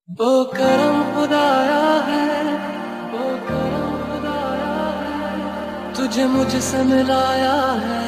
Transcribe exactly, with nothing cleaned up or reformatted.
ओ करम खुदाया है, ओ करम खुदाया है, तुझे मुझसे मिलाया है।